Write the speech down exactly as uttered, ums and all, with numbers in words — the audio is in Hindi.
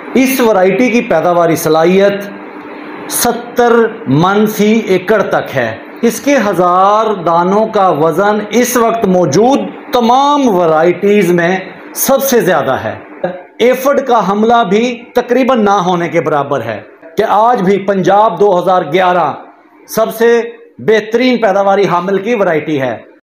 इस वैरायटी की पैदावारी सलाहियत सत्तर मन फी एकड़ तक है। इसके हज़ार दानों का वज़न इस वक्त मौजूद तमाम वैरायटीज़ में सबसे ज़्यादा है। एफड का हमला भी तकरीबन ना होने के बराबर है कि आज भी पंजाब दो हज़ार ग्यारह सबसे बेहतरीन पैदावारी हामिल की वैरायटी है।